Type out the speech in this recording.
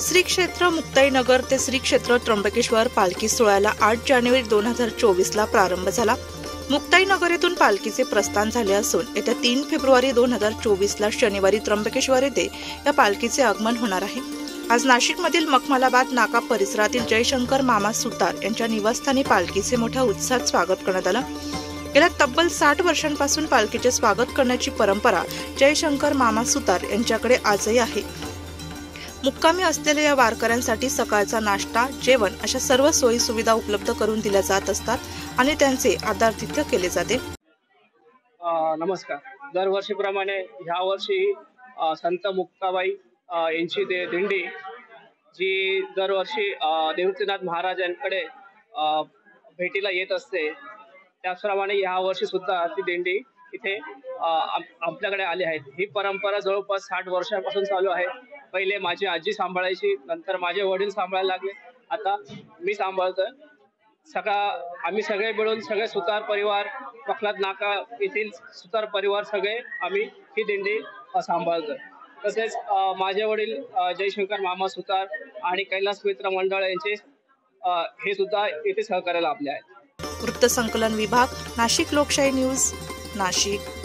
श्री क्षेत्र मुक्ताईनगर ते श्री क्षेत्र त्र्यंबकेश्वर पालखी सोहळ्याला 8 जानेवारी 2024 ला प्रारंभ झाला। मुक्ताईनगर येथून पालखीचे प्रस्थान झाले असून येत्या 3 फेब्रुवारी 2024 ला शनिवारी त्र्यंबकेश्वर येथे या पालखीचे आगमन होणार आहे। आज नाशिकमधील मखमलाबाद नाका परिसरातील जयशंकर मामा सुतार यांच्या निवासस्थानी पालखीचे मोठ्या उत्साहात स्वागत करण्यात आले। गेल्या तब्बल 60 वर्षांपासून पालखीचे स्वागत करण्याची परंपरा जयशंकर मामा सुतार यांच्याकडे आजही आहे। मुक्कामी असलेल्या या वारकऱ्यांसाठी सकाळचा नाश्ता, जेवण अशा सर्व सोयी सुविधा उपलब्ध करून दिल्या जात असतात आणि त्यांचे आदरातिथ्य केले जाते। नमस्कार। दरवर्षीप्रमाणे ह्या वर्षी संत मुक्ताबाई यांची दिंडी जी दरवर्षी निवृत्तीनाथ महाराजांकडे भेटीला येत असते, त्याचप्रमाणे ह्या वर्षी सुद्धा ती दिंडी इथे आपल्याकडे आली आहे। ही परंपरा जवळपास 60 वर्षांपासून चालू आहे। पहिले माझी आजी सांभाळायची, नंतर माझे वडील सांभाळायला लागले, आता मी सांभाळतोय। आम्ही सगळे मिळून सगळे सुतार परिवार, मखलाबाद नाका येथील सुतार परिवार सगळे आम्ही ही दिंडी सांभाळतोय। तसेच माझे वडील जयशंकर मामा सुतार आणि कैलास मित्र मंडळ यांचे हे सुद्धा येथे सहकार्याला आपले आहेत। वृत्तसंकलन विभाग, नाशिक लोकशाही न्यूज, नाशिक।